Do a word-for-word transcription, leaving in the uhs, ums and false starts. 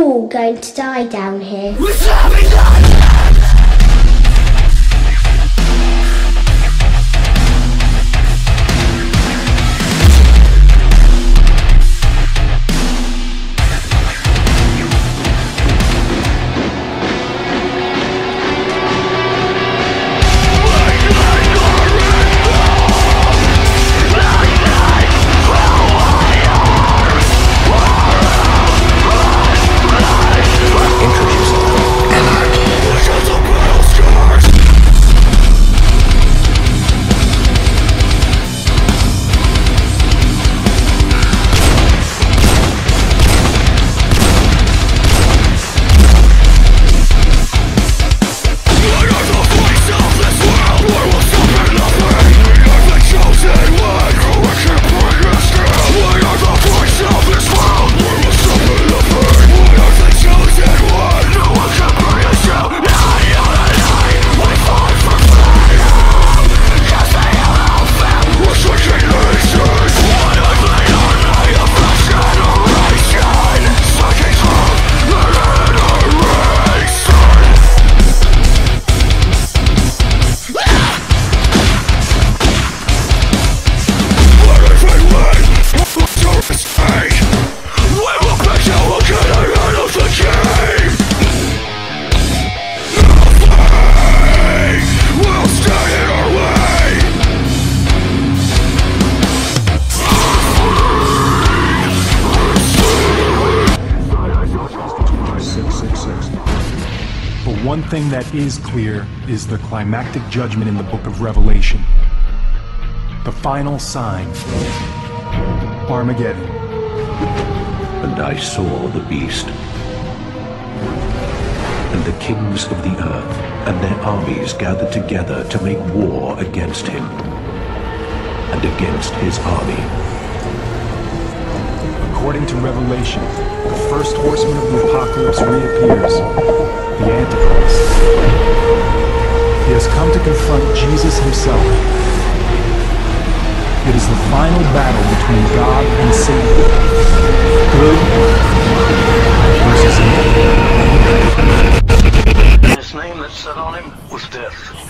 all going to die down here. One thing that is clear is the climactic judgment in the book of Revelation. The final sign. Armageddon. And I saw the beast, and the kings of the earth, and their armies gathered together to make war against him, and against his army. According to Revelation, the first horseman of the apocalypse reappears, the Antichrist. He has come to confront Jesus himself. It is the final battle between God and Satan. Good versus evil. His name that set on him was death.